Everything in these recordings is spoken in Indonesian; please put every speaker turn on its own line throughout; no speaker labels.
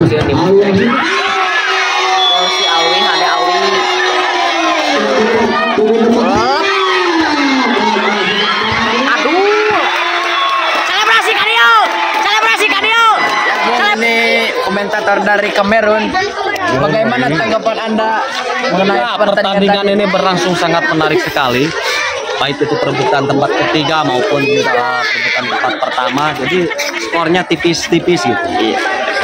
sih nih. Oh, si Alwi, ada Alwi. Aduh. Selebrasi Kadio. Selebrasi Kadio.
Ini komentator dari Kamerun. Bagaimana tanggapan Anda mengenai
pertandingan ini berlangsung sangat menarik sekali. Baik itu perebutan tempat ketiga maupun perebutan tempat pertama. Jadi skornya tipis-tipis gitu. Iya.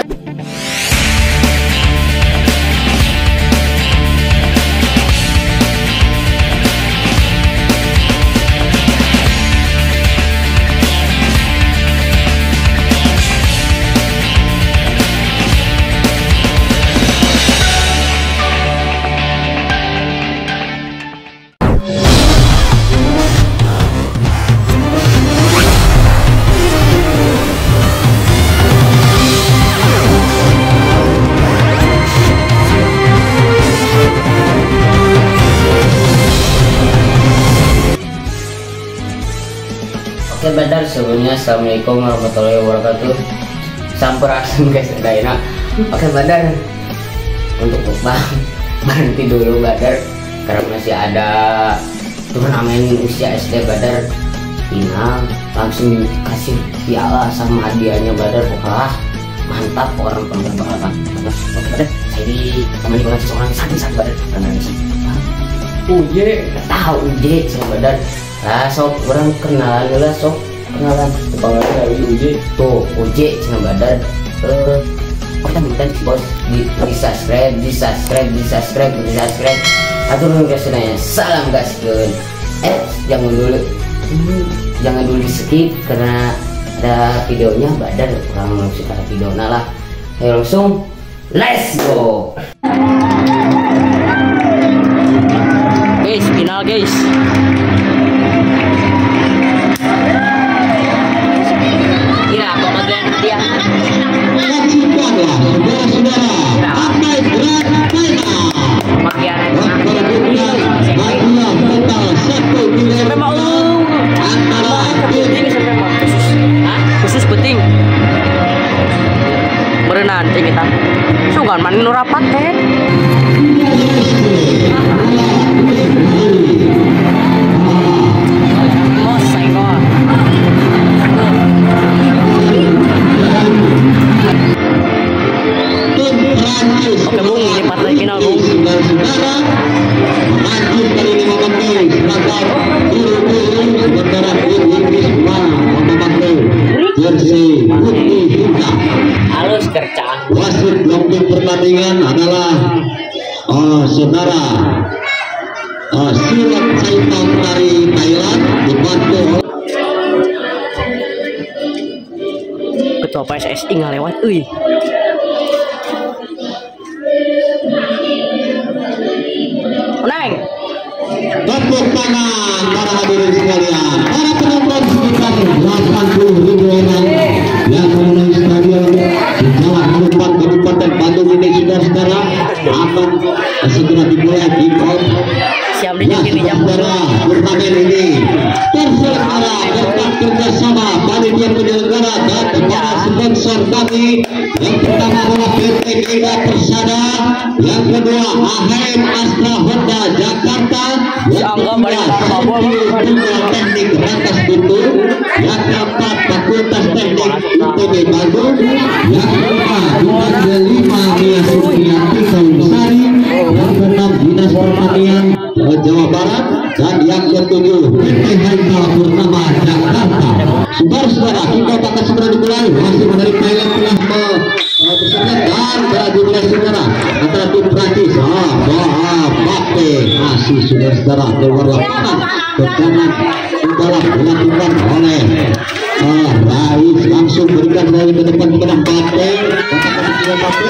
Oke Badar, sebelumnya Assalamualaikum warahmatullahi wabarakatuh. Sampurasun guys, enak. Oke Badar, untuk Bang berhenti dulu Badar, karena masih ada turnamen usia SD Badar final, langsung kasih piala sama hadiahnya Badar. Wah mantap, orang bakal. Oke Badar, saya ditemani oleh seorang satu Badar, karena tahu Uje sama Badar. Nah, sok orang kenalan lah, sok kenalan. Kepala dari Uje. Tuh, Uje cina Badar. Kita bos di subscribe. Atur guys nanya. Salam gaskeun. Jangan dulu di skip karena ada videonya Badar. Orang langsung ada videonya lah. Ayo langsung, let's go. Guys, final guys. Khusus penting berenang kita sugan manin rapat kan oke Bung, ini partai final Bung. Halus kerjaan.
Wasit untuk pertandingan adalah saudara Silat Saitong dari Thailand, dibantu
Ketua PSSI nggak lewat, Neng.
tepuk tangan para hadirin sekalian, para penonton sekitar 80.000 orang yang memenuhi stadion di Jalan Harupat Kabupaten Bandung ini saudara akan segera dimulai di
Siap dijamin
saudara. Turnamen ini terselenggara berkat kerjasama panitia penyelenggara dan kepala sponsor kami. Yang pertama adalah PT Geda Persada, yang kedua AHM Astra Honda Jakarta, yang ketiga Teknik Rangkas Guntur, yang keempat Fakultas Teknik UTB Bandung, yang keempat Dinas 5 Mia Supriyati Sari, yang keenam Dinas Pertanian Jawa Barat, dan yang ketujuh PT Haikal Purnama Jakarta. Saudara-saudara, kita akan segera dimulai. Masih dari Thailand telah bersedia dan telah dimulai saudara antara tim Prancis. Mbappe masih saudara keluar lapangan ke kanan dalam dilakukan oleh Rais, langsung berikan dari ke depan kepada Mbappe. Katakan sudah Mbappe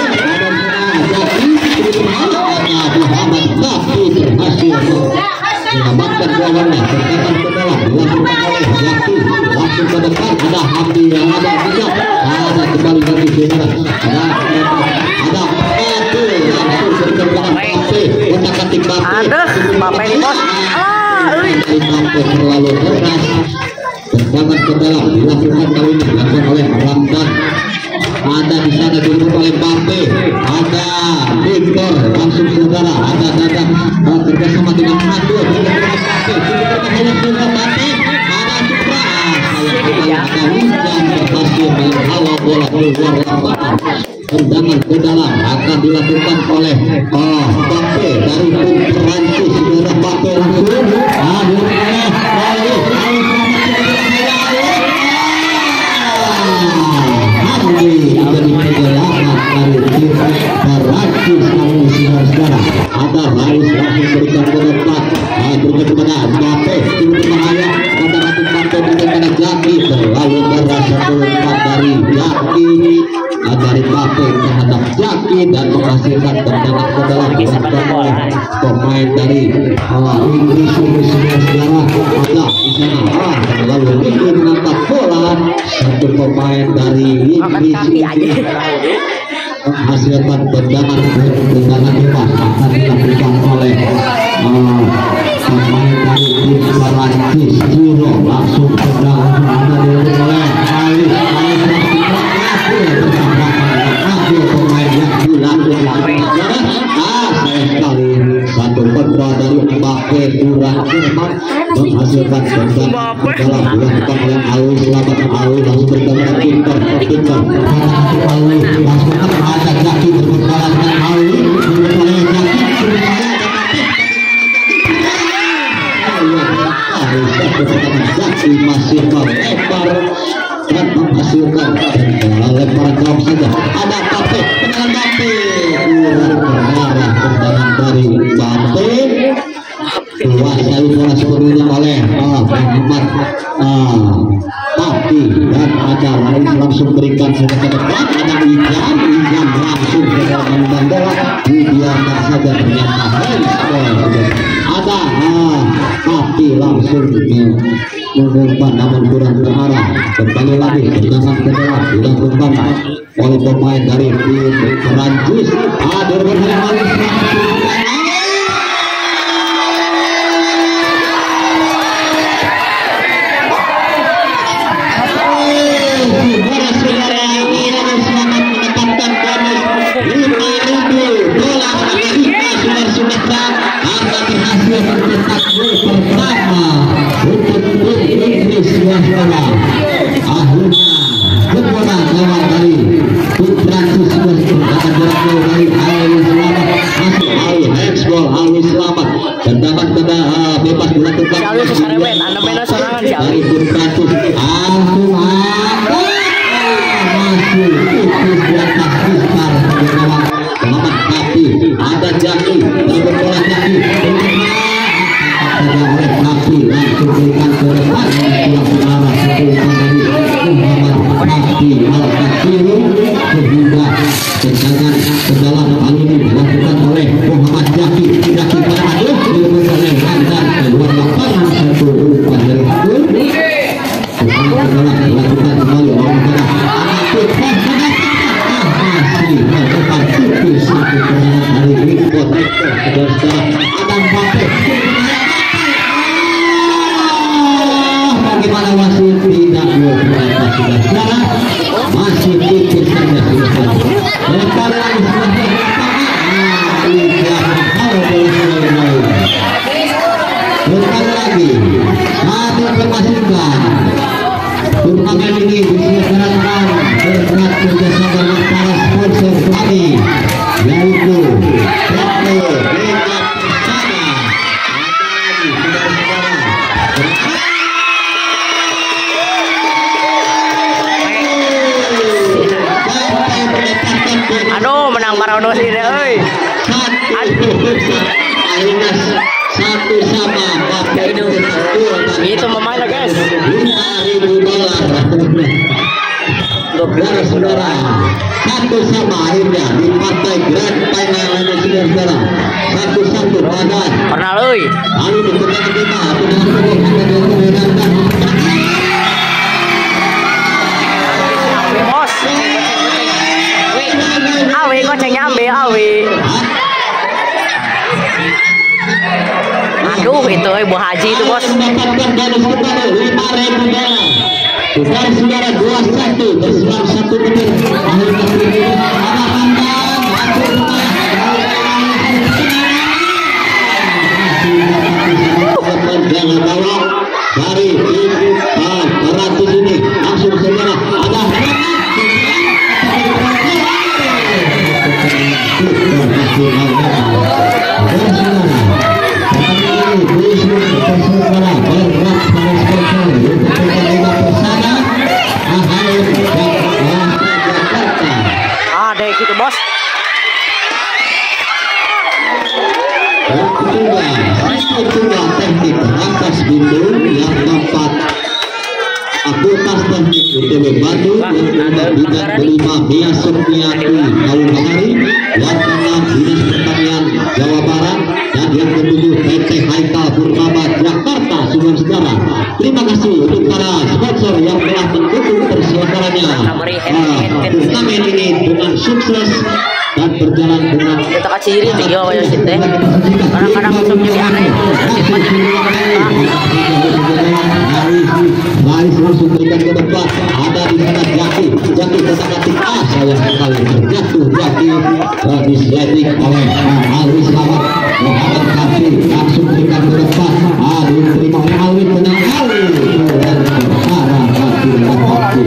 ada Muhammad tapi berhasil menyelamatkan lawannya. Terkadang ke dalam dilakukan oleh Yaki, langsung ke depan ada Hamdi yang ada juga ada kembali lagi saudara ada Mbappe langsung berikan kepada Mbappe kotak-katik
Mbappe ini bos.
Mbappe terlalu keras. Terkadang ke dalam dilakukan kali ini dilakukan oleh Ramdan. Ada di sana dulu oleh Mbappe tendangan ke dalam akan dilakukan oleh Mbappe dari tim Perancis. Saudara Mbappe langsung ada Rais langsung berikan ke depan, berikan kepada Mbappe, itu berbahaya kepada Mbappe, berikan kepada Jaki, terlalu berasa umpan dari Jaki, dari Mbappe terhadap Jaki dan menghasilkan tendangan ke dalam pemain dari Inggris. Saudara ada di sana, lalu itu mengangkat bola, satu pemain dari Inggris menghasilkan tendangan bebas akan dilakukan oleh pemain dari tim Perancis. Jiro langsung tendangan oleh Ali pemain yang hilang sayang sekali satu kontra dari Mbappe kurang cermat menghasilkan tendangan dalam dilakukan oleh Ali. Selamat Ali langsung bertemu pintar Ali langsung ada Jaki berbicara dengan Ali oleh Jaki masih melempar dan menghasilkan lemparan jauh saja. Ada Mbappe, tendangan Mbappe kurang berdarah, tendangan dari Mbappe kuasai bola sepenuhnya oleh Muhammad Tapi dan ada Rais langsung berikan ke depan, ada Ijam langsung ke dalam bola dibiarkan saja, ternyata ada Tapi langsung mengumpan namun kurang terarah. Kembali lagi tendangan ke dalam dilakukan oleh pemain dari tim Perancis. Ada tendangan bebas dilakukan dari tim Prancis. Masih tipis di atas Mister selamat Tapi ada Jaki berbola Jaki oleh Tapi langsung berikan ke depan arah dari Muhammad Tapi Al-Kasiru sehingga tendangan ke dalam kali ini dilakukan oleh Muhammad Jaki pada aduh oleh Randan keluar lapangan satu umpan dari Abdul dilakukan kembali oleh masih depan tipis satu tendangan dari Rickford dan sekarang ada Mbappe. Bagaimana masih tidak berapa saudara, masih tipis saja lebar lagi lebar lagi satu pemasukan. Turnamen ini diselenggarakan berkat kerjasama dengan para sponsor kami, yaitu PT Liga Persada.
Aduh, menang Maradona sih deh, euy.
Satu sama
itu memainnya guys.
$5.000 saudara. Satu sama akhirnya di partai Grand Final ini saudara. 1-1 badan.
Pernah euy.
Lalu di tengah kita
bos. Awe gocengnya ambil awe. Aduh itu Bu Haji itu bos.
mendapatkan bonus kepada $5.000. Saudara 2-1 berselang 1 menit. Akhirnya jangan bawa dari tim Perancis ini langsung saudara ada
Ada gitu bos.
Kedua teknik atas bindung yang dapat akultas teknik UTB Bandung yang bidang kelima Mia Sofiati Kawusari, yang keenam Dinas Pertanian Jawa Barat, dan yang ketujuh PT Haikal Purnama Jakarta. Saudara, terima kasih untuk para sponsor yang telah mendukung terselenggaranya turnamen ini dengan sukses dan berjalan dengan
Kita kasih iri tinggi apa ya sih teh. Kadang-kadang langsung jadi aneh.
Baris langsung berikan ke depan, ada di sana Jaki tetap ketik sayang sekali terjatuh Jaki disleting oleh Alwi Selamat. Muhammad Kafi langsung berikan ke depan, diterima oleh Alwi, menang Alwi dan arah Kafi dan Kafi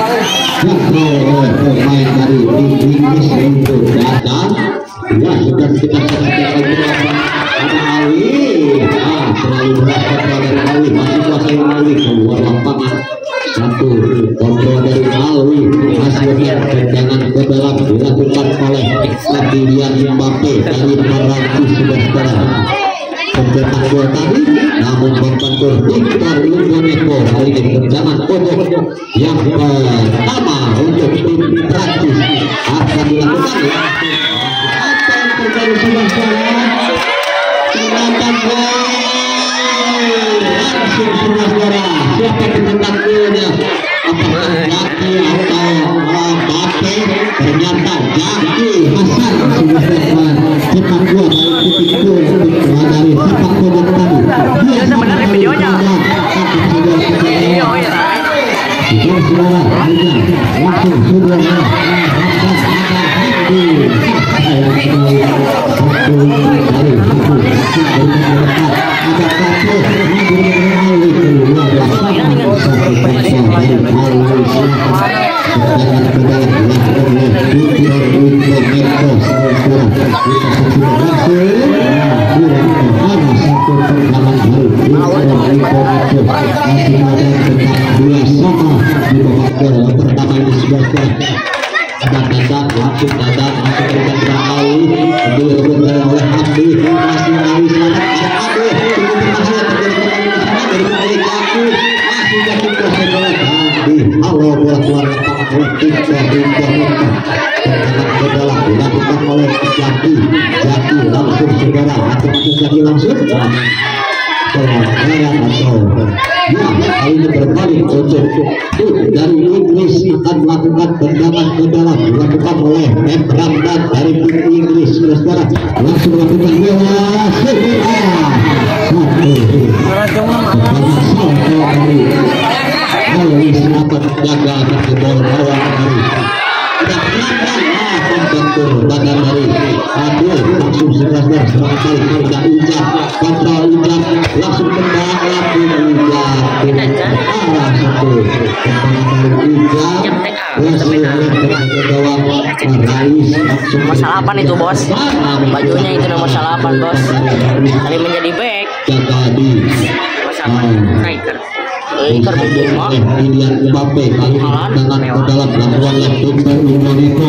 pemain dari tim Inggris itu datang ya, sudah kita saksikan ada Alwi, terlalu berat kontrol dari Alwi, masih kuasai Alwi keluar lapangan, satu kontrol dari Alwi, hasilnya tendangan ke dalam dilakukan oleh Kylian Mbappe dari Perancis. Saudara, pencetak gol tadi namun korban gol Victor Lugoneko, kali ini tendangan pojok yang pertama untuk tim Perancis akan dilakukan. Apa yang terjadi saudara? Ternyata gol langsung saudara. Siapa pencetak golnya? Apakah Jaki atau Mbappe? Ternyata Jaki Hasan saudara, cetak gol dari titik gol dari sepak bola tadi.
Dia sebenarnya videonya. Iya, iya.
Saudara, langsung sudah pertama ini sudah datang langsung berikan Rawi, direbut oleh Abdi, masih Rawi selamat ada Abdi, masih dari Jaki, masih Jaki kuasai bola Abdi, halo bola keluar lapangan oleh tendangan ke dalam dilakukan oleh Jaki langsung saudara, atau Jaki langsung pelanggaran atau ya, kali ini berbalik untuk dari Inggris akan melakukan tendangan ke dalam dilakukan oleh Ramdan dari tim Inggris. Saudara, langsung melakukan bola dari selamat jaga ke bola lawan dari tidak badan dari aduh langsung sebentar selamat kali tidak ujak kontrol ujak langsung kembang lagi ujak arah satu kembang dari ujak
Nomor 8 itu bos. Bajunya itu nomor 8 bos. Kali menjadi back. Nomor 8 striker. Striker bejema.
Kylian Mbappe kali dengan ke dalam lakukan oleh Victor Lugoneko.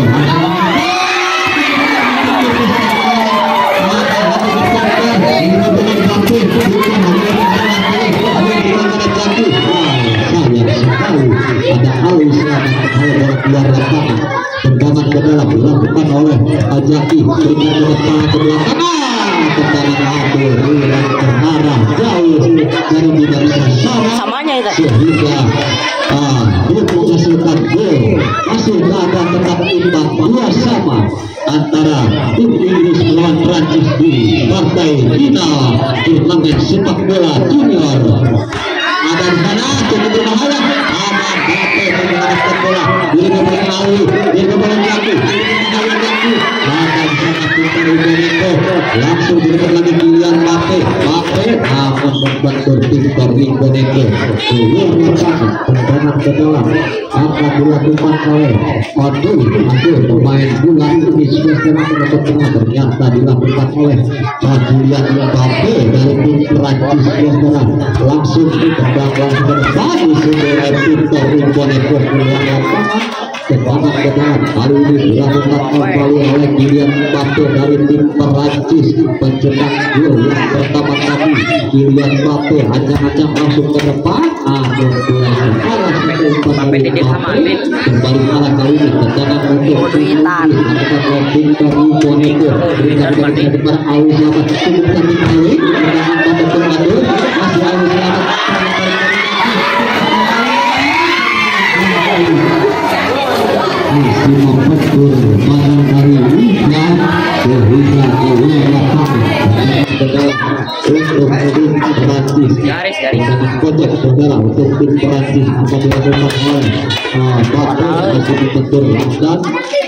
Ada Alwi selamat bola keluar lapangan, tendangan ke dalam dilakukan oleh Jaki, berikan ke depan ke belakang, tendangan Abdul yang terarah jauh dari bidang
Samanya itu.
sehingga belum menghasilkan gol. Masih ada tetap imbang 2-2 antara tim Inggris melawan Prancis di partai final turnamen sepak bola junior. Ada di sana cukup berbahaya, ada Mbappe mengarahkan bola diberikan Alwi, diberikan Jaki, ada di sana Victor Lugoneko langsung direbut lagi Kylian Mbappe. Namun membuat Victor Ikoneko keluar lapangan, tendangan ke dalam akan dilakukan oleh Odul pemain bola ini sudah menutup tengah, ternyata dilakukan oleh Kylian Mbappe dari tim Prancis. Langsung ditendang langsung berbagi oleh Victor Ikoneko keluar lapangan, tendangan ke dalam. Kali ini dilakukan kembali oleh Kylian Mbappe dari tim Prancis, pencetak gol yang pertama kali. Kylian Mbappe ancang-ancang langsung ke depan, kembali kalah kali ini. Tendangan untuk Victor Ikoneko berikan ke depan Awi Selamat, cukup cantik Awi, tendangan pada pengatur masih Awi Selamat. Simon Petur pada kali ini sehingga keluar lapangan untuk tim Prancis.
Garis.
Kocok saudara untuk tim Prancis akan dilakukan oleh Mbappe masih dibentur Ramdan.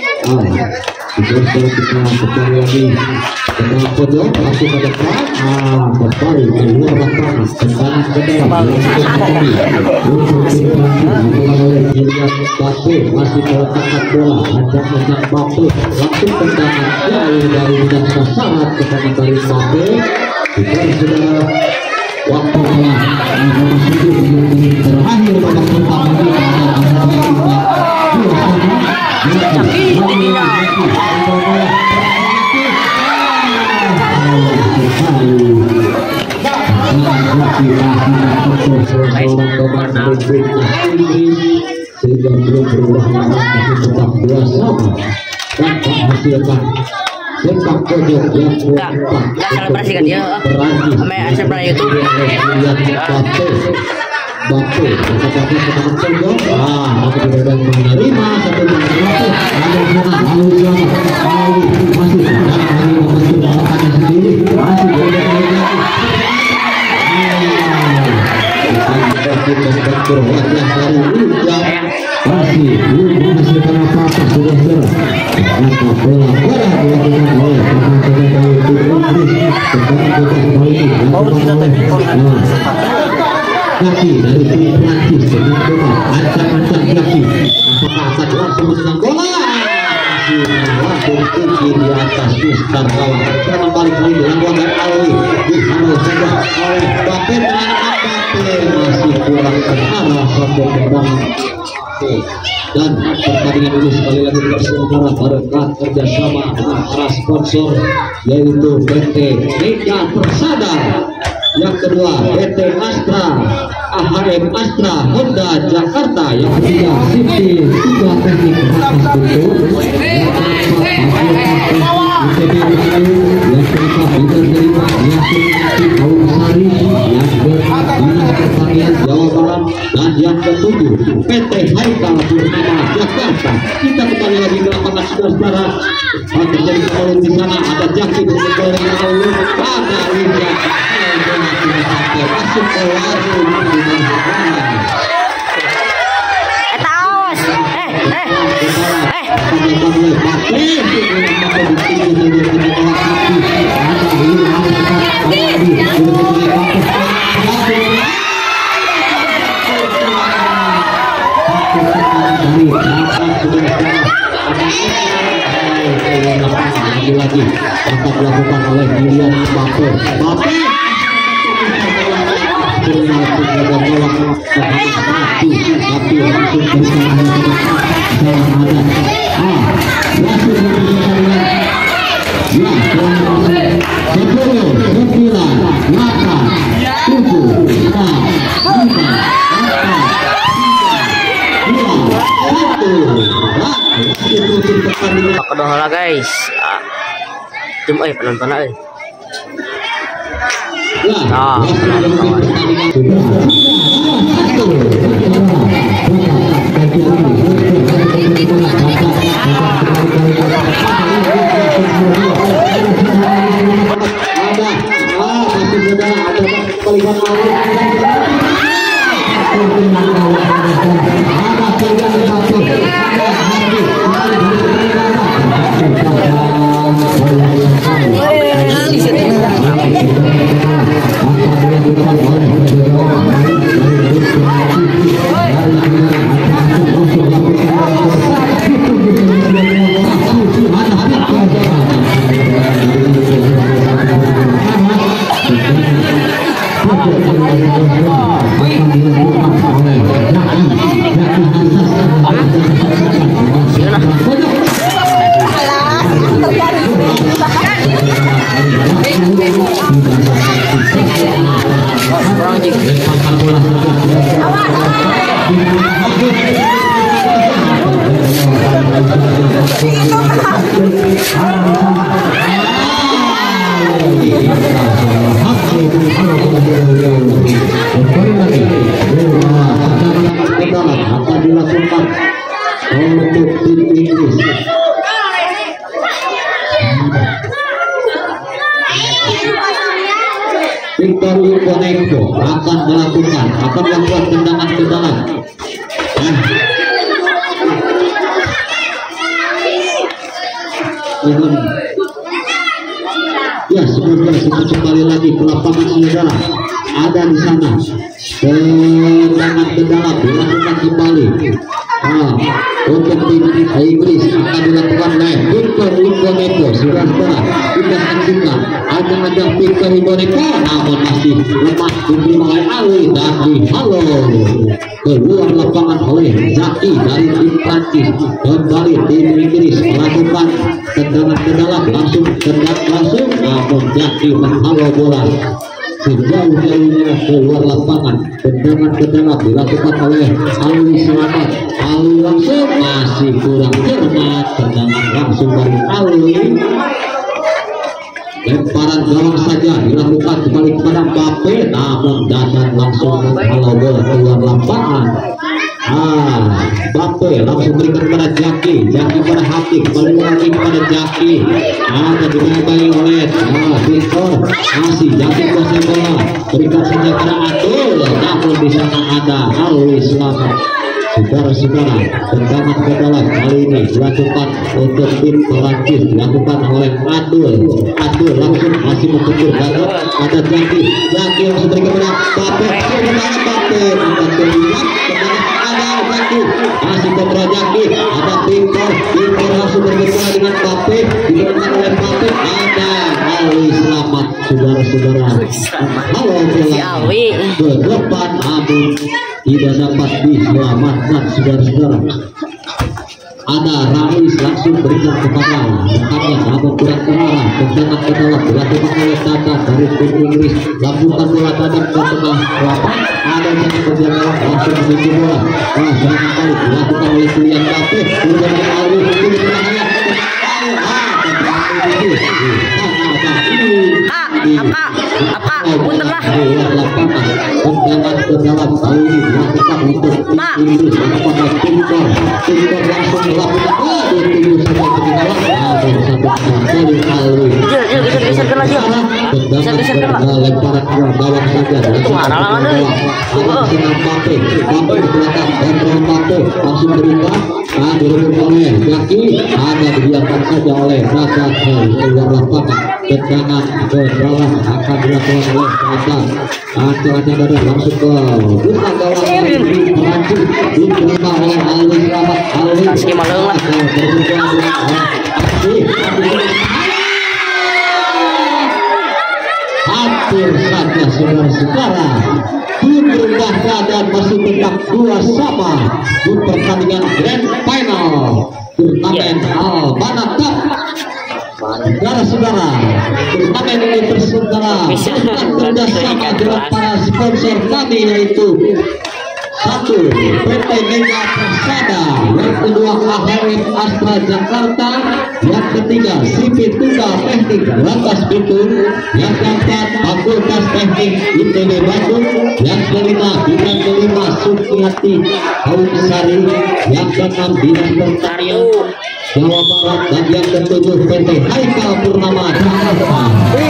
Kita kembali lagi dengan pojok masuk ke depan, kembali keluar lapangan, tendangan ke dalam untuk tim Prancis oleh Kylian Mbappe masih meletakkan bola, ancang-ancang Mbappe langsung tendangan jauh dari bidang sasaran kepada dari Mbappe. Kita sudah waktu telah terakhir babak pertama sehingga belum berubah masih tetap 2-2 dan menghasilkan sepak pojok yang
Enggak selebrasi kan dia sama Arsenal itu.
Mbappe tetapi teman pojok tapi tidak menerima satu Mbappe masih membentuk lapangan sendiri, masih membentur wajah dari Liga masih belum menghasilkan apa-apa saudara. Maka bola dilakukan oleh pemain-pemain dari tim Inggris. Tendangan bebas kali ini dilakukan oleh kaki dari tim Prancis dengan bola ancang-ancang kaki. Apakah akan langsung menendang bola? Langsung tinggi di atas Mister Gawang. Serangan balik kali dilakukan oleh Alwi, dihalau saja oleh Mbappe dan Mbappe masih kurang terarah satu tendangan. Dan pertandingan ini sekali lagi terselenggara berkat kerjasama antara sponsor yaitu PT Mega Persada, yang kedua PT Astra, AHM Astra Honda Jakarta, yang ketiga Sipil 3 Teknik Atas Bentuk, yang keempat ITB Melayu, yang keempat Bidang Terima Yasin Kawasari, yang keempat Dinas Pertanian Jawa Barat, dan yang ketujuh PT Haikal Purnama Jakarta. Kita kembali lagi ke lapangan saudara. Terjadi kemaluan di sana, ada Jaki bersekolah dengan Aulu, ada Liga masuk ke warung lagi akan dilakukan oleh Kylian Mbappe. Tapi langsung bersama
Kedua guys, tim penonton
akan dilakukan untuk tim Inggris. Victor Lukonenko akan melakukan tendangan ke dalam. Ya, semoga kita kembali lagi ke lapangan saudara. Ada di sana tendangan ke dalam dilakukan kembali. Untuk tim Inggris akan dilakukan oleh Victor Lukonenko. Saudara-saudara, kita saksikan ada Victor Lukonenko, namun masih lemah diterima oleh Ali dan dihalau keluar lapangan oleh Zaki dari tim Prancis. Kembali tim Inggris melakukan tendangan ke dalam, langsung namun Zaki menghalau bola sejauh-jauhnya keluar lapangan. Tendangan ke dalam dilakukan oleh Ali Selamat. Ali langsung masih kurang cermat, tendangan langsung dari Ali. Lemparan gawang saja dilakukan kembali kepada Mbappe, namun datang langsung menghalau bola keluar lapangan. Mbappe langsung berikan kepada Jaki pada Hati, kembali lagi kepada Jaki. Ada dimainkan oleh Victor, masih Jaki kuasai bola, berikan saja kepada Adul, namun di sana ada Ali Selamat. Saudara-saudara, tendangan ke dalam kali ini dilakukan untuk tim Perancis, dilakukan oleh Adul langsung masih membentur banget. Ada Jaki langsung berikan kepada Mbappe, masih kontra Jaki, ada Victor langsung berbicara dengan Mbappe, diberikan oleh Mbappe. Ada Ali Selamat. Saudara-saudara, halo bola ke depan, namun tidak dapat diselamatkan. Saudara-saudara, ada Rais langsung berikan kepada rekannya, namun kurang terarah. Tendangan ke dalam dilakukan oleh Tata dari tim Inggris, lakukan bola dalam ke tengah lapangan. Ada yang berjalan langsung menuju bola. Serangan balik dilakukan oleh Kylian Mbappe, kemudian Ali
puntenlah
tendangan ke dalam kali ini dilakukan untuk tim Inggris. Apakah Victor langsung melakukan ditunjuk saja ketinggalan, namun satu dari Ali lemparan gawang saja Mbappe di belakang kontrol Mbappe langsung berikan direbut oleh Jaki, ada dibiarkan saja oleh Rasa keluar lapangan. Tendangan ke dalam akan dilakukan oleh Rasa. Ancarannya ada langsung ke buka gawang Perancis, diterima oleh Ali Selamat. Hampir saja saudara-saudara, tim berubah keadaan masih tetap 2-2 di pertandingan Grand Final turnamen Al-Bana Cup. Saudara-saudara, turnamen ini bersaudara kerjasama dengan para sponsor kami, yaitu 1. PT Mega Persada, yang kedua AHM Astra Jakarta, yang ketiga Sipit Tunggal Teknik Lantas Bitung, yang keempat Fakultas Teknik ITB Bandung, yang kelima bidang kelima Sukiyati Kaungsari, yang keenam Dinas Pertanian Jawa Barat, dan yang ketujuh PT Haikal Purnama Jakarta.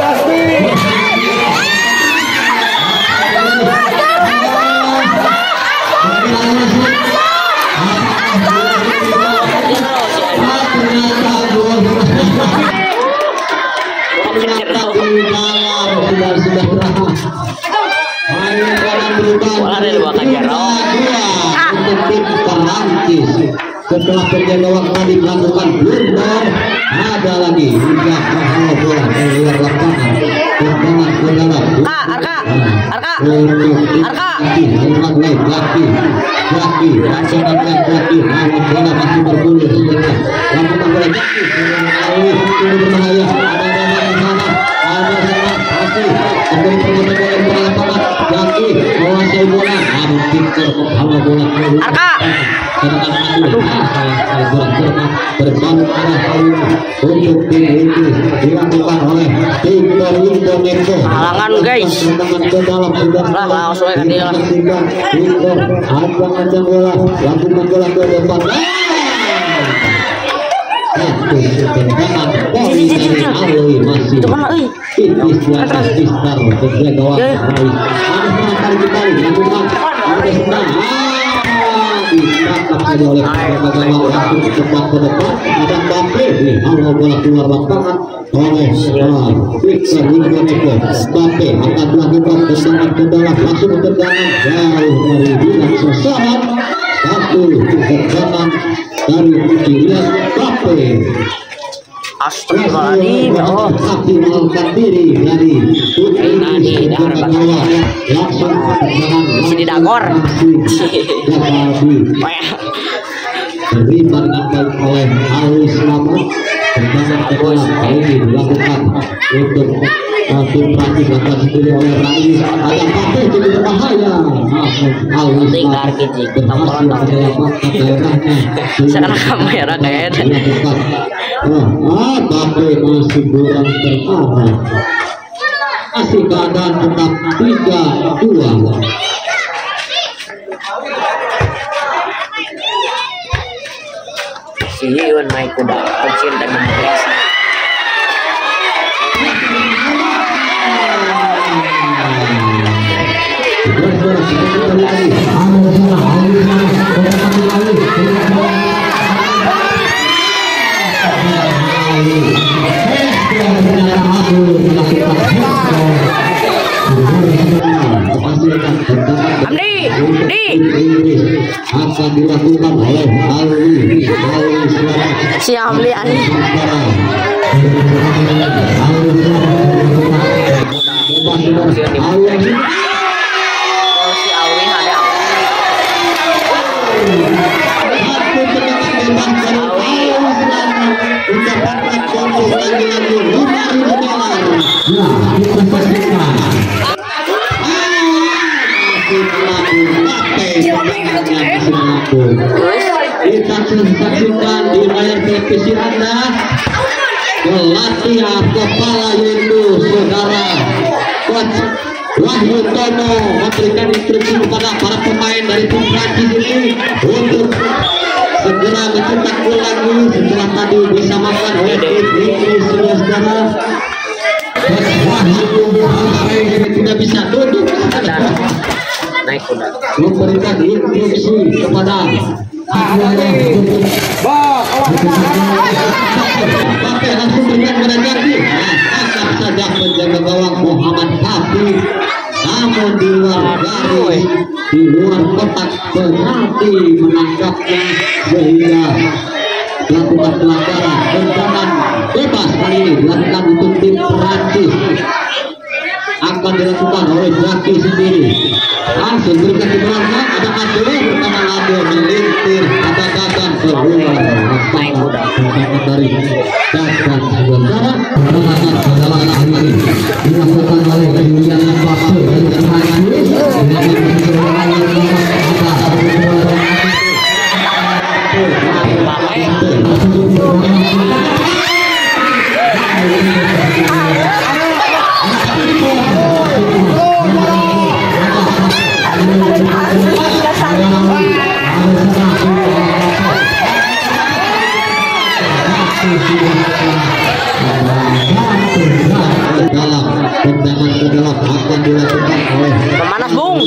Setelah penjagaan tadi melakukan blunder, ada lagi hingga bola keluar lapangan. Tendangan ke dalam
halangan guys. Lah langsung aja dia.
oleh langsung ke depan dan Mbappe Allah bola keluar lapangan oleh Victor Indonesia. Mbappe akan melakukan tendangan ke dalam langsung ke tendangan jauh dari bilang sesaat satu tendangan dari Kylian Mbappe.
Astagfirullahaladzim, ya Allah.
Optimalkan diri dari langsung
Masih didagor.
Terlibat dengan oleh Ali Slamet. Tendangan ke dalam kali ini dilakukan untuk tim praktis akan dipilih oleh Rais. Ada Mbappe jadi berbahaya. Ali Slamet
Sekarang kamera kayaknya.
Mbappe masih kurang terarah. Masih keadaan tetap 3-2.
Siun naik kuda pencinta demokrasi.
Akan dilakukan oleh Ali
Si Amli Ali. Si Awi ada.
Kita saksikan di layar televisi Anda pelatihan kepala yaitu saudara Coach Wahyu Tono memberikan instruksi kepada para pemain dari tim Prancis ini untuk segera mencetak gol lagi setelah tadi disamakan oleh tim Inggris. Saudara Coach Wahyu tidak bisa duduk
Naik kuda.
memberikan instruksi kepada Mbappe langsung berikan kepada Jardi. Tangkap saja penjaga gawang Muhammad Hafiz, namun di luar garis, di luar kotak penalti menangkapnya sehingga melakukan pelanggaran. Tendangan bebas kali ini dilakukan untuk tim Prancis, akan dilakukan oleh Zaki sendiri. Langsung berikan ke belakang, ada Ade bersama Ade melintir pada Dadan keluar tendangan dari Dadan. Sementara tendangan ke dalam kali ini dilakukan oleh Kylian Mbappe dari Prancis. Dalam tendangan ke dalam akan dilakukan oleh
Pemanas Bung.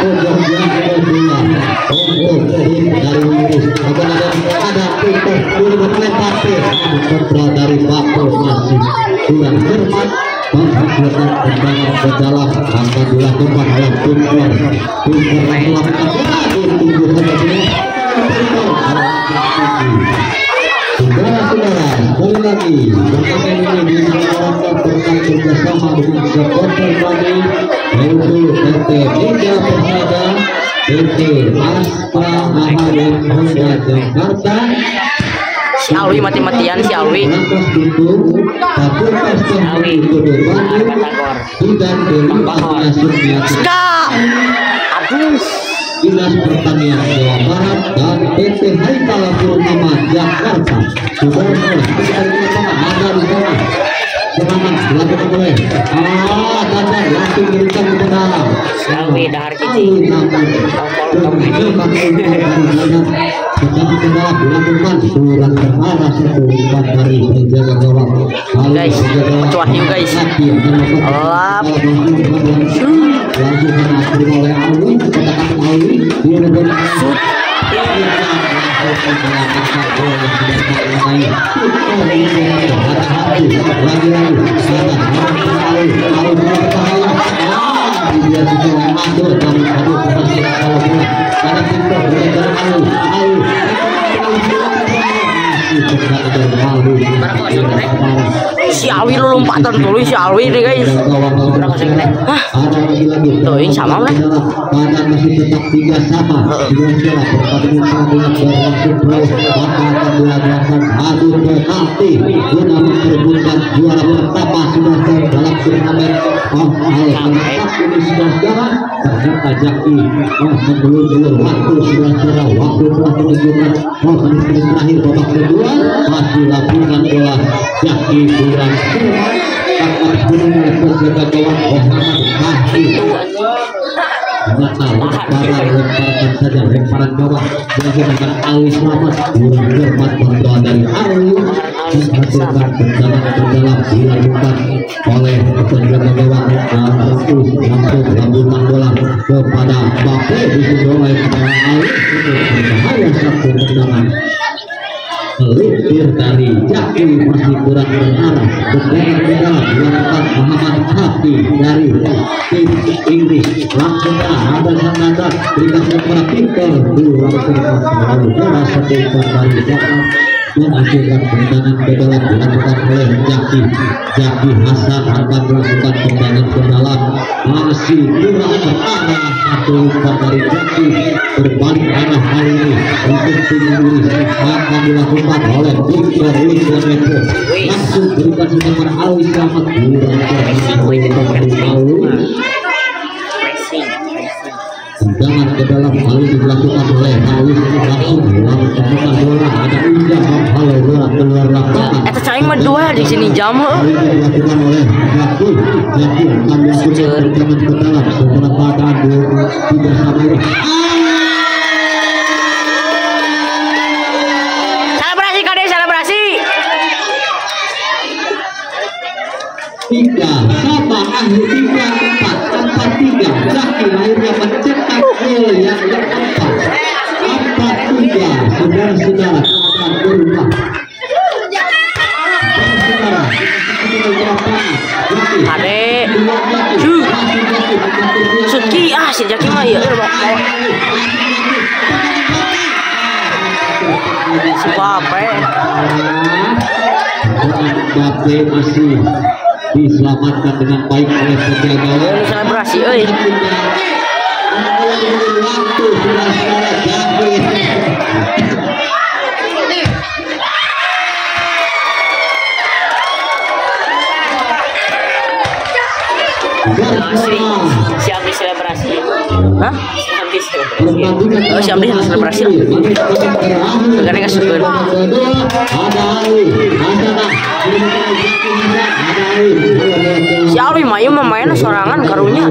Ada kontra dari Bako masih kurang cermat menghasilkan tendangan ke dalam akan dilakukan oleh Tunker melakukan tunggu saudara-saudara, sekali lagi pertandingan ini dilakukan berkat kerjasama dengan supporter kami yaitu PT Liga Persada, PT Astra Ahadin Honda Jakarta.
Si Alwi mati-matian si Alwi. Aduh.
Dinas Pertanian Jawa Barat dan PT Haikal Purnama Jakarta. Sudah ada di sana. Serangan dilakukan oleh Tanda langsung berikan ke dalam.
Alwi dahar cici.
Tetapi ke dalam dilakukan surat berarah satu umpan dari penjaga gawang.
Guys, Wahyu guys. Lap.
Langsung diterima oleh Alwi, katakan Alwi, dia shoot.
Si Alwi lu lompatan dulu si Alwi nih guys. Tuh ini sama lah.
Badan masih tetap 3 sama. Kira-kira pertandingan berlangsung terus. Maka akan dilakukan adu penalti guna memperebutkan juara pertama sudah dalam turnamen ini sudah jalan. Ternyata Jaki sebelum waktu sudah waktu telah menunjukkan menit terakhir babak kedua masih laburan bola Jaki kurang cermat akan benar penjaga gawang Muhammad Mahdi. Lemparkan saja lemparan bawah dilakukan Alwi Selamat kurang cermat kontrol dari Alwi menghasilkan tendangan ke dalam dilakukan oleh penjaga gawang langsung lambungan bola kepada Bape disundul oleh Alwi untuk berbahaya satu tendangan. Meluncur dari Jaki masih kurang berarah. Tendangan ke dalam dilakukan Muhammad Hafi dari tim Inggris. Langsung ada Sanada berikan kepada Pinker langsung selalu bola satu umpan dari Jaki menghasilkan tendangan ke dalam dilakukan oleh Jaki Hasan akan melakukan tendangan ke dalam masih kurang berarah satu umpan dari Jaki berbalik arah kali ini untuk tim Inggris akan dilakukan oleh Victor Winslow langsung berikan kepada Alwi Selamat tendangan ke dalam Alwi dilakukan oleh Alwi langsung melakukan bola ada Ija halo bola keluar lapangan.
Caing mah dua di sini jam.
Alwi dilakukan oleh Jaki akan melakukan tendangan ke dalam setelah keadaan tidak sama ini. Tiga sama akhir 3-4 Jaki akhirnya mencetak gol yang keempat 4-3 saudara-saudara akan berubah
Ade Suki si Jaki mah ya si Bape
masih diselamatkan dengan baik oleh penjaga
selebrasi euy.
Waktu sudah salah Jaki.
Si Abdi selebrasi. Hah? Si Abdi selebrasi. Oh, si Abdi selebrasi. Negara ngasukeun. Ada Alwi, ada Alwi mah ieu mah mainna sorangan karunya.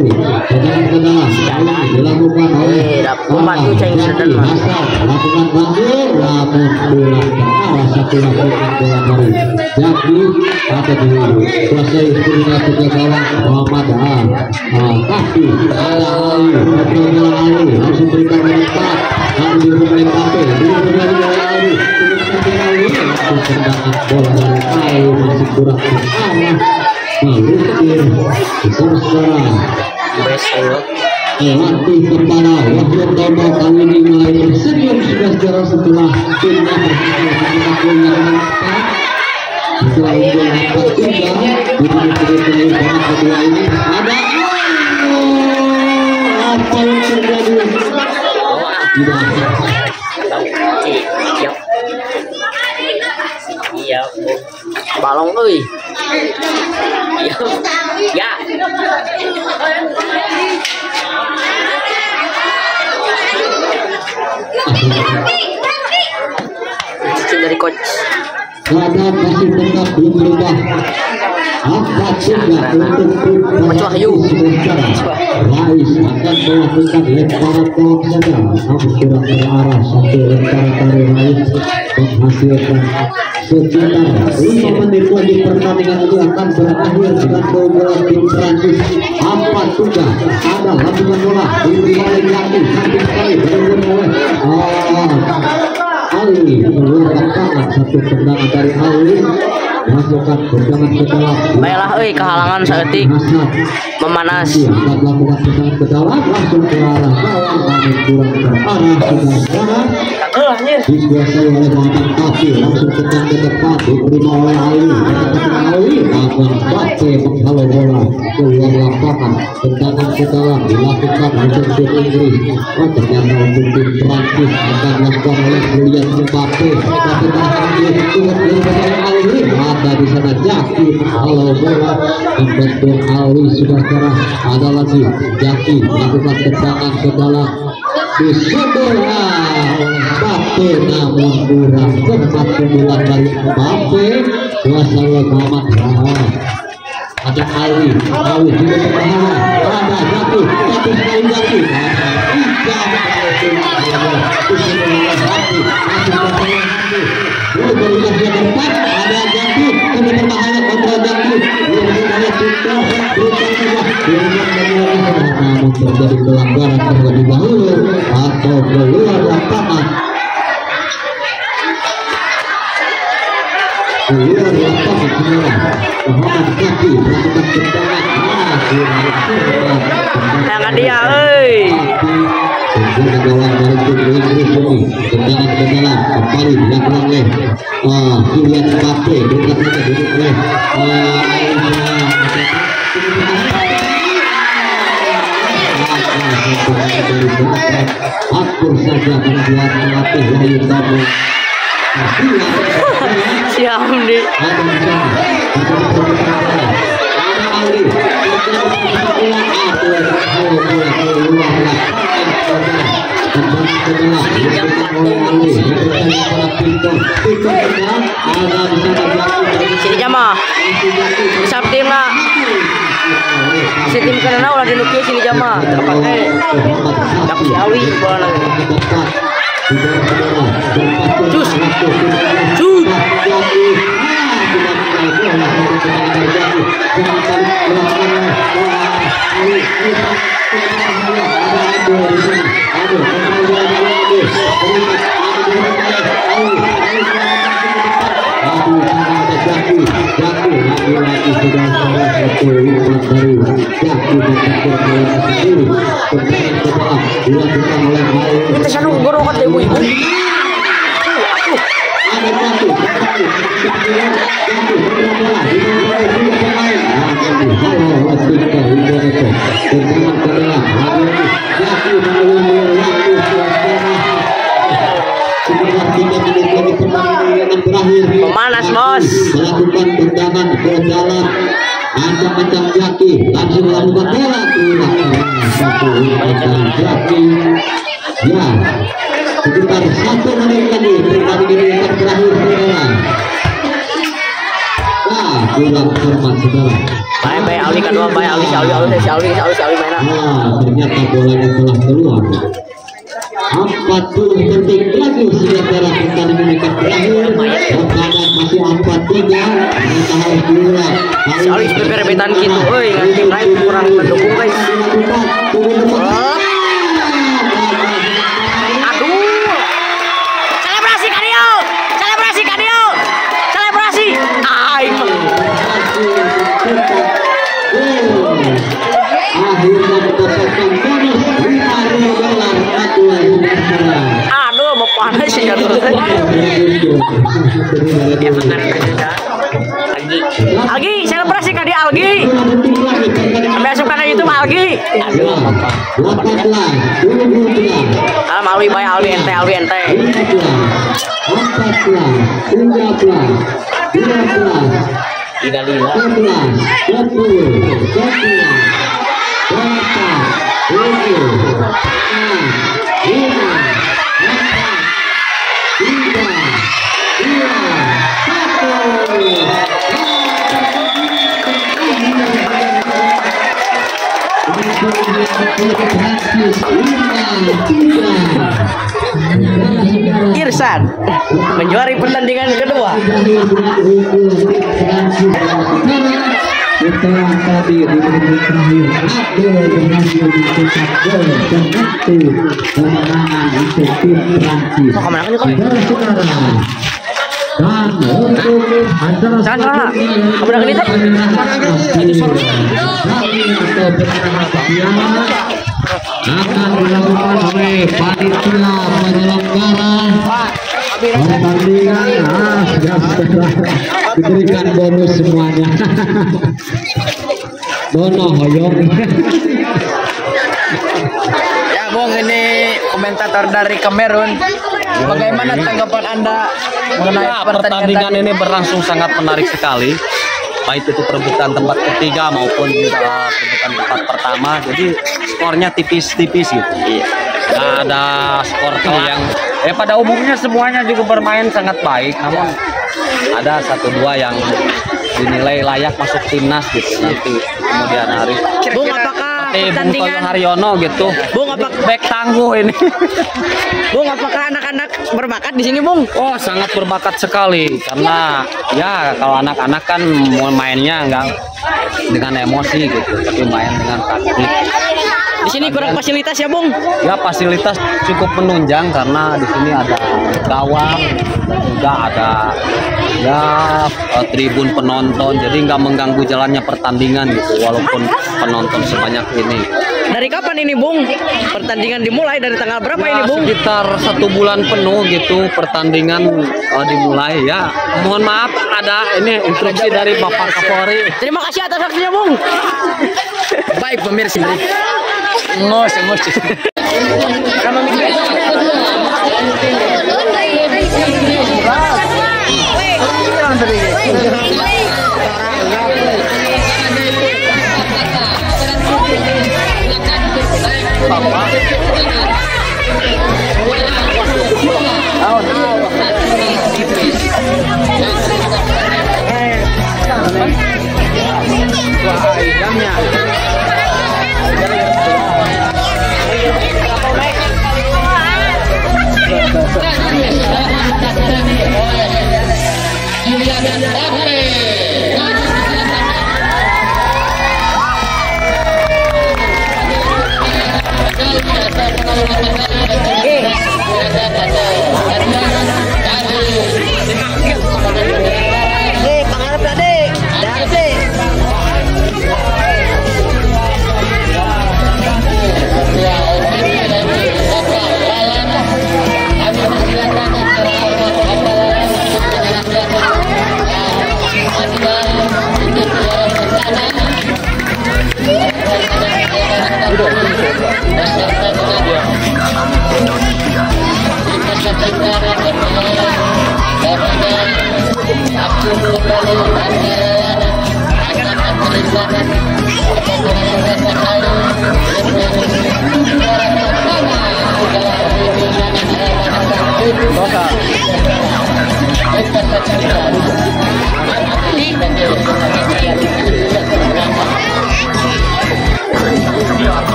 Membantu cai seden mah.
Jadi ada di kuasa istrinya juga kawan Muhammad tapi Ali langsung berikan mencetak lalu dimulai sampai tendangan bola dari Ali masih kurang arah lalu saudara melatih kepala Wahyu Tomo kali ini mulai tersenyum sudah setelah timnya setelah unggul 4-3 di menit kedua ini ada apa yang terjadi
Iya, balong euy. Ya. Dari coach.
Keadaan masih tetap belum berubah. Apa juga untuk
Wahyu.
Rais akan melakukan lemparan bola saja, namun kurang terarah. Satu lemparan dari Rais menghasilkan sekitar 5 menit lagi pertandingan ini akan berakhir dengan keunggulan tim Prancis. Apa juga ada lambungan bola dimulai lagi sampai sekali oleh Ali mengeluarkan tangan, satu tendangan dari Ali masukkan tendangan ke dalam.
Baiklah euy kehalangan saeutik memanas.
Akan melakukan tendangan ke dalam langsung ke arah gawang namun kurang terarah saudara. Dikuasai oleh mantan kaki langsung tendang ke depan diterima oleh Ali namun Mbappe menghalau bola keluar lapangan. Tendangan ke dalam dilakukan untuk tim Inggris. Ternyata untuk tim Prancis akan dilakukan oleh Kylian Mbappe. Ada di sana Jaki menghalau bola membentur Ali sudah cerah. Ada lagi Jaki melakukan tendangan ke dalam disodor oleh Mbappe namun kurang sempat kemudian dari Mbappe kuasa oleh Muhammad Rahman. Ada Ali juga berbahaya. Ada Jaki sekali Jaki ada Jaki kemudian berbahaya kontra Jaki namun terjadi pelanggaran terlebih dahulu atau keluar lapangan. Semua Muhammad Jaki melakukan tendangan
Jangan dia euy.
Gawang dari tim Inggris ini tendangan ke dalam kembali dilakukan oleh Kylian Mbappe dekat saja duduk oleh akur saja membuat melatih Wahyu Tomo.
Siap di. Sini jama. Usap tim lah. Si tim karena ulah dinukil sini jama. Terpakai. Tak si Alwi bola. Cus. Cus. Kita sanu gorokan deh ibu. Pemanas bos.
Melakukan tendangan ke dalam ancam-ancam Jaki langsung melakukan bola satu umpan Jaki. Ya, sekitar 1 menit lagi pertandingan ini akan berakhir saudara. Nah, kurang hormat saudara.
Baik Alwi kedua, baik Alwi si Alwi mainnya.
Ternyata bolanya telah keluar. 40 detik lagi saudara pertandingan akan berakhir. Rekanan masih 4-3. Kita harus diulang.
Si Alwi berebetan gitu, tim lain kurang mendukung guys. Aduh, mau panas sih kan. Algi, selebrasi kan di Algi. Besok kan itu Algi. Alam Alwi bae Alwi ente. 3. Irsan menjuari pertandingan kedua.
Setelah tadi di menit terakhir Abdul berhasil mencetak gol dan itu kemenangan untuk tim Prancis. Saudara-saudara, dan untuk antara
kemenangan itu
akan dilakukan oleh panitia penyelenggara pertandingan. Diberikan bonus semuanya. Dono hoyong.
Ya Bung, ini komentator dari Kamerun. Bagaimana tanggapan Anda mengenai
pertandingan ini berlangsung sangat menarik sekali. Baik itu perebutan tempat ketiga maupun perebutan tempat pertama. Jadi skornya tipis-tipis gitu. Nggak ada skor yang pada umumnya semuanya juga bermain sangat baik. Namun ada 1-2 yang dinilai layak masuk timnas gitu nanti kemudian hari.
Bung, apakah pertandingan
Haryono gitu?
Bung, apakah
back tangguh ini?
Bung, apakah anak-anak berbakat di sini, Bung?
Oh, sangat berbakat sekali karena ya kalau anak-anak kan mainnya nggak dengan emosi gitu, tapi main dengan taktik.
Di sini kurang fasilitas ya, Bung?
Ya, fasilitas cukup menunjang karena di sini ada gawang, juga ada ya tribun penonton, jadi nggak mengganggu jalannya pertandingan gitu, walaupun penonton sebanyak ini.
Dari kapan ini, Bung? Pertandingan dimulai dari tanggal berapa
Ya,
ini, Bung?
sekitar 1 bulan penuh gitu pertandingan dimulai ya. Mohon maaf ada ini instruksi dari Bapak Kapolri.
Terima kasih atas waktunya, Bung.
Baik pemirsa.
Ngos.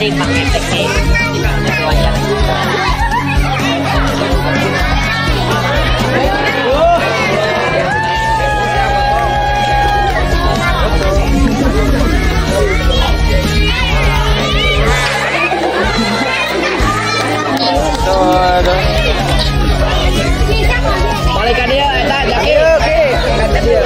pakai teknik wajar. Balik ke dia, tak jaki. Kata dia.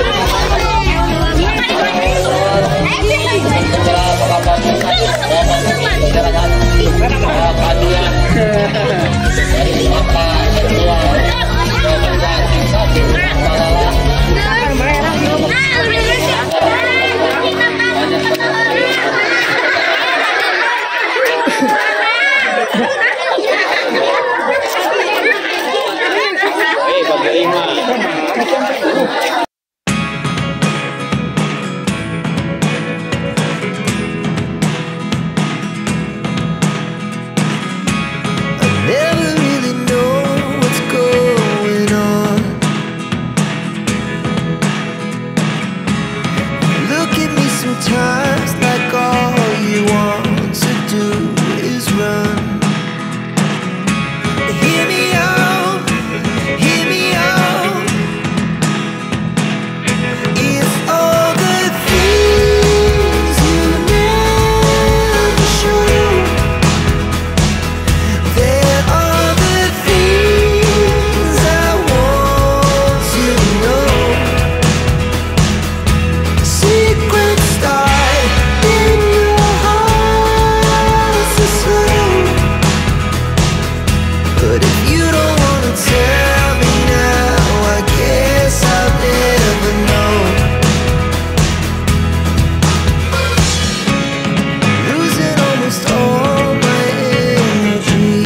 Sometimes like all you want to do is run. Hear me out, hear me out. If all the things you never show, there are the things I want to know. Secrets start in your heart so slow. But if you don't wanna tell me now, I guess I'll never know. Losing almost all my energy.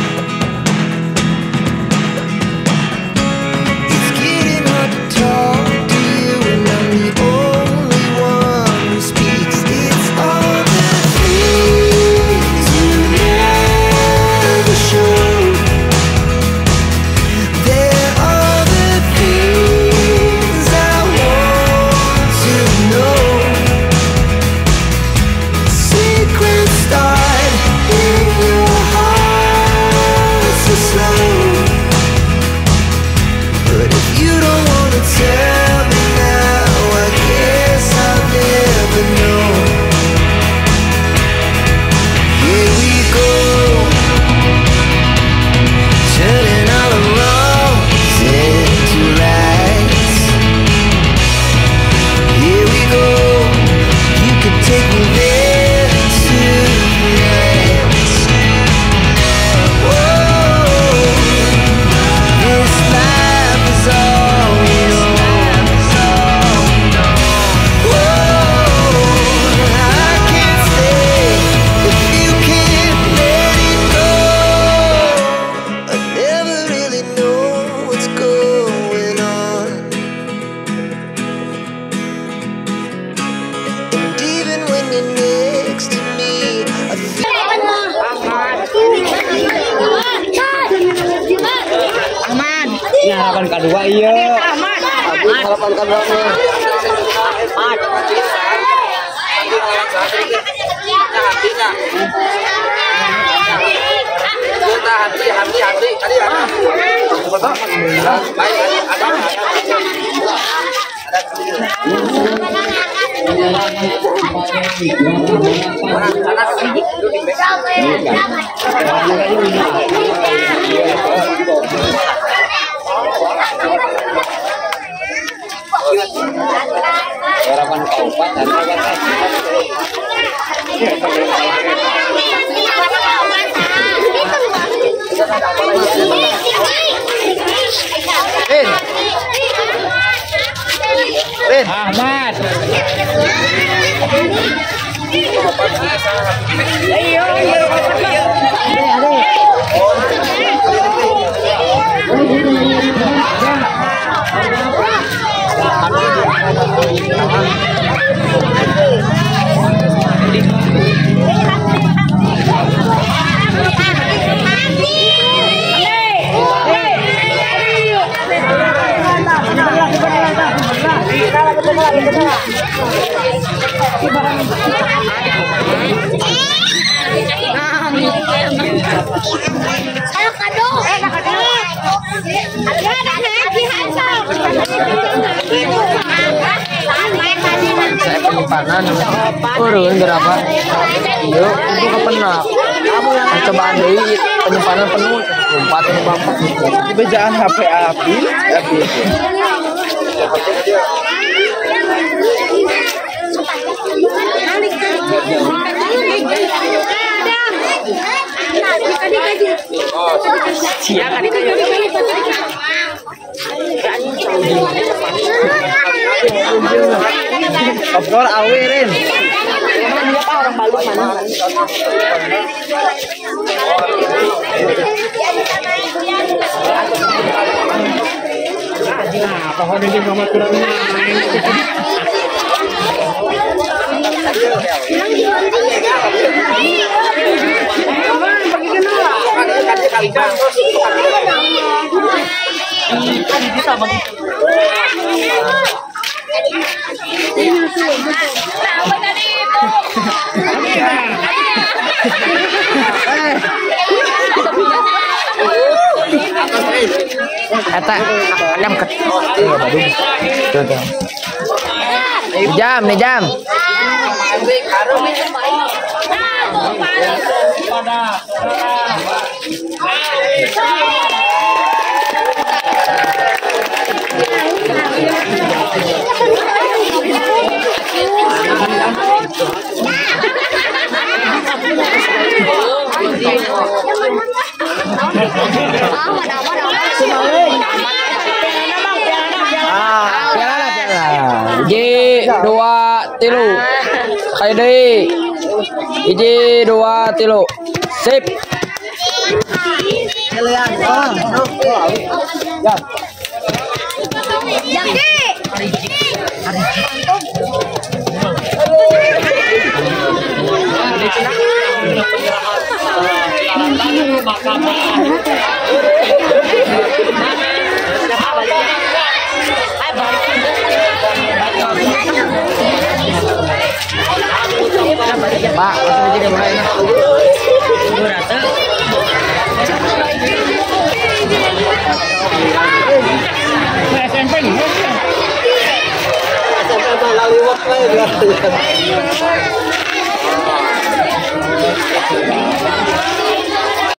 It's getting hard to talk to you, and I'm the only one who speaks. It's all the things you never show. There are the things I want to know. Secrets start in your heart so slow. But if you don't wanna tell me now, I guess I'll never know. Here we go, turning all the wrongs into rights. Here we go, you could take me there tonight. Whoa, this life is all we know. Whoa, I can't stay if you can't let it go. I never really know what's going on, and even when you're next to me, I feel
Ini harapan kedua iya. Harapan kedua. Harapan keempat dan Ahmad.
Hey!
perjalanan turun berapa yuk itu pernah percobaan dari penyimpanan penuh 4 bejaan HP api Obor awirin. Orang Balu mana? Pohon ini mama kurang main. Eta jam ke jam Iji 2 tilu kayak deh Iji 2 tilu sip Pak, langsung aja mulai enak. Tunggu rata. SMP nih. SMP malah liwat lagi.